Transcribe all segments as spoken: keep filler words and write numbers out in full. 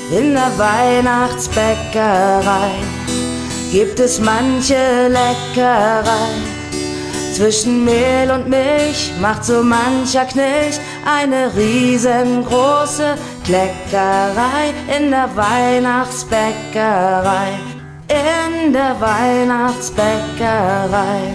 In der Weihnachtsbäckerei gibt es manche Leckerei. Zwischen Mehl und Milch macht so mancher Knilch eine riesengroße Kleckerei. In der Weihnachtsbäckerei, in der Weihnachtsbäckerei.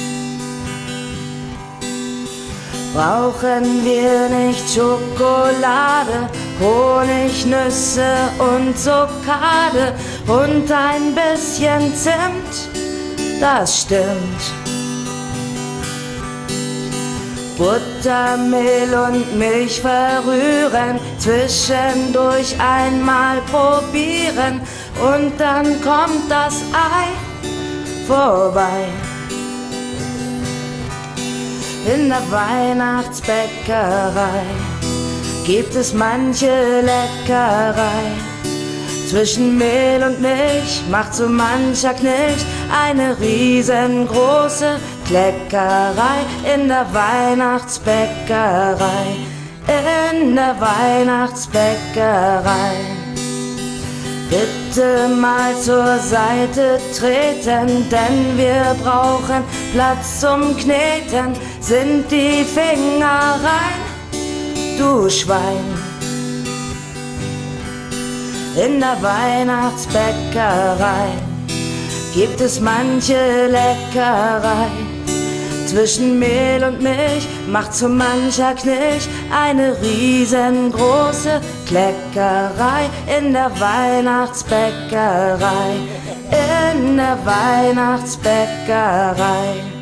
Brauchen wir nicht Schokolade, Honig, Nüsse und Zuckade und ein bisschen Zimt, das stimmt. Butter, Mehl und Milch verrühren, zwischendurch einmal probieren und dann kommt das Ei vorbei. In der Weihnachtsbäckerei gibt es manche Leckerei. Zwischen Mehl und Milch macht so mancher Knilch eine riesengroße Kleckerei. In der Weihnachtsbäckerei, in der Weihnachtsbäckerei. Bitte mal zur Seite treten, denn wir brauchen Platz zum Kneten. Sind die Finger rein, du Schwein? In der Weihnachtsbäckerei gibt es manche Leckerei. Zwischen Mehl und Milch macht so mancher Knilch eine riesengroße Kleckerei. In der Weihnachtsbäckerei, in der Weihnachtsbäckerei.